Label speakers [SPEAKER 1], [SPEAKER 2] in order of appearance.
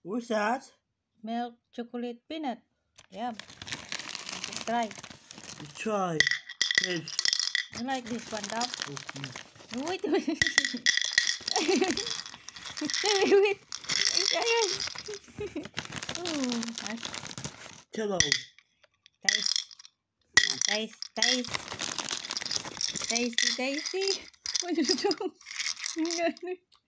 [SPEAKER 1] What's that?
[SPEAKER 2] Milk chocolate peanut. Yeah. Try.
[SPEAKER 1] Try. Yes.
[SPEAKER 2] You like this one, Dog?
[SPEAKER 1] Okay.
[SPEAKER 2] Wait a minute. Wait. Oh,
[SPEAKER 1] Hello.
[SPEAKER 2] taste. Taste. Tasty. What did you do?